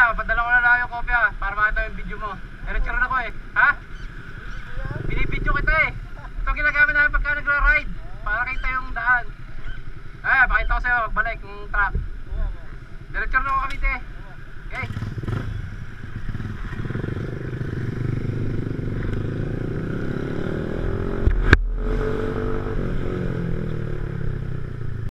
padala ko na lang yung kopya para makita yung video mo. Diretso rin ako eh. Ha? Binibidyo kita eh. Ito ginagamit namin pagka nagra-ride. Para kita yung daan. Pakita ko sa'yo, balik yung truck. Diretso rin ako kami te. Okay.